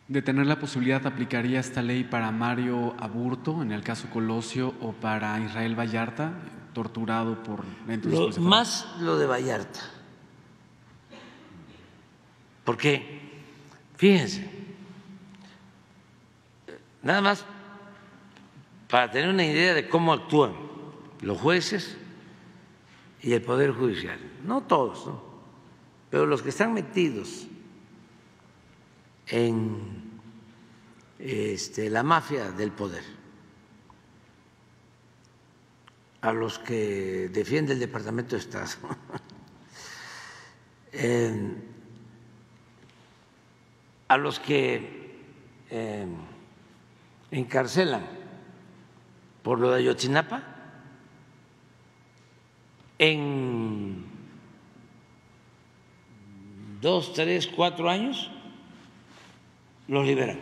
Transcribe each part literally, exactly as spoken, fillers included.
De tener la posibilidad, ¿aplicaría esta ley para Mario Aburto, en el caso Colosio, o para Israel Vallarta, torturado por dentro Lo, de más lo de Vallarta, porque fíjense, nada más para tener una idea de cómo actúan los jueces y el Poder Judicial, no todos, ¿no? Pero los que están metidos en este, la mafia del poder, a los que defiende el Departamento de Estado, eh, a los que eh, encarcelan por lo de Ayotzinapa, en dos, tres, cuatro años los liberan.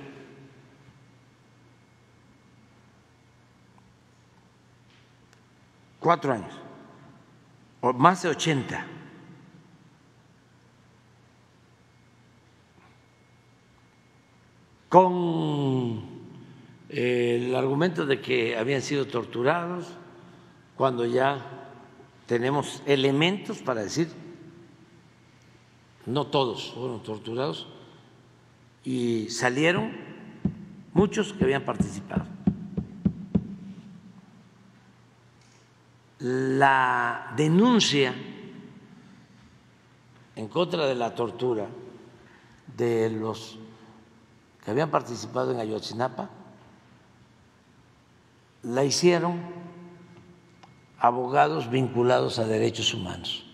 Cuatro años, o más de ochenta. Con el argumento de que habían sido torturados, cuando ya tenemos elementos para decir no todos fueron torturados y salieron muchos que habían participado. La denuncia en contra de la tortura de los que habían participado en Ayotzinapa la hicieron abogados vinculados a derechos humanos.